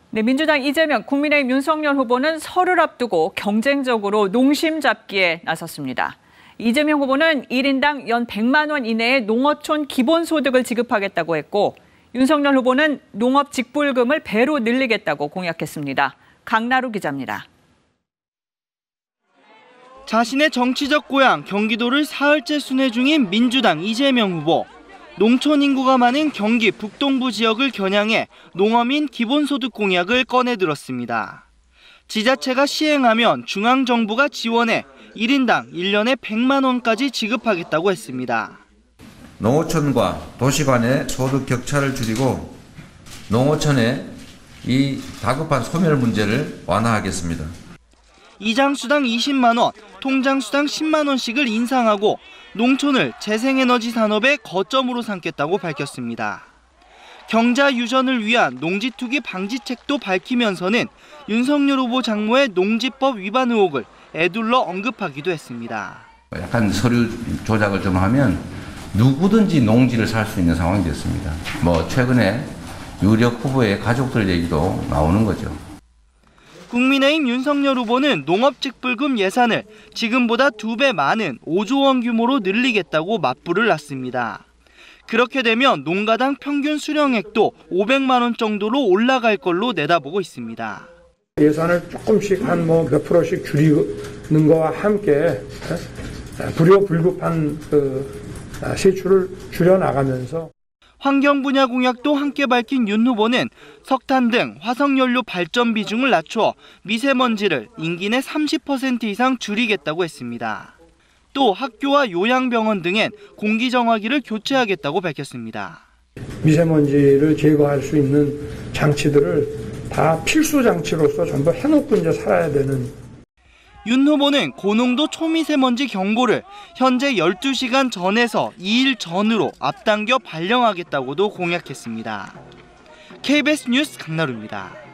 네, 민주당 이재명, 국민의힘 윤석열 후보는 설을 앞두고 경쟁적으로 농심 잡기에 나섰습니다. 이재명 후보는 1인당 연 100만 원 이내의 농어촌 기본소득을 지급하겠다고 했고, 윤석열 후보는 농업 직불금을 배로 늘리겠다고 공약했습니다. 강나루 기자입니다. 자신의 정치적 고향 경기도를 사흘째 순회 중인 민주당 이재명 후보. 농촌 인구가 많은 경기 북동부 지역을 겨냥해 농어민 기본소득 공약을 꺼내들었습니다. 지자체가 시행하면 중앙정부가 지원해 1인당 1년에 100만 원까지 지급하겠다고 했습니다. 농어촌과 도시 간의 소득 격차를 줄이고 농어촌의 이 다급한 소멸 문제를 완화하겠습니다. 이장수당 20만 원, 통장수당 10만 원씩을 인상하고 농촌을 재생에너지 산업의 거점으로 삼겠다고 밝혔습니다. 경자 유전을 위한 농지 투기 방지책도 밝히면서는 윤석열 후보 장모의 농지법 위반 의혹을 에둘러 언급하기도 했습니다. 약간 서류 조작을 좀 하면 누구든지 농지를 살 수 있는 상황이 됐습니다. 최근에 유력 후보의 가족들 얘기도 나오는 거죠. 국민의힘 윤석열 후보는 농업직불금 예산을 지금보다 2배 많은 5조 원 규모로 늘리겠다고 맞불을 놨습니다. 그렇게 되면 농가당 평균 수령액도 500만 원 정도로 올라갈 걸로 내다보고 있습니다. 예산을 조금씩 한 몇 프로씩 줄이는 것과 함께 불효불급한 세출을 줄여나가면서 환경 분야 공약도 함께 밝힌 윤 후보는 석탄 등 화석연료 발전 비중을 낮춰 미세먼지를 임기 내 30% 이상 줄이겠다고 했습니다. 또 학교와 요양병원 등엔 공기정화기를 교체하겠다고 밝혔습니다. 미세먼지를 제거할 수 있는 장치들을 다 필수 장치로서 전부 해놓고 이제 살아야 되는. 윤 후보는 고농도 초미세먼지 경고를 현재 12시간 전에서 2일 전으로 앞당겨 발령하겠다고도 공약했습니다. KBS 뉴스 강나루입니다.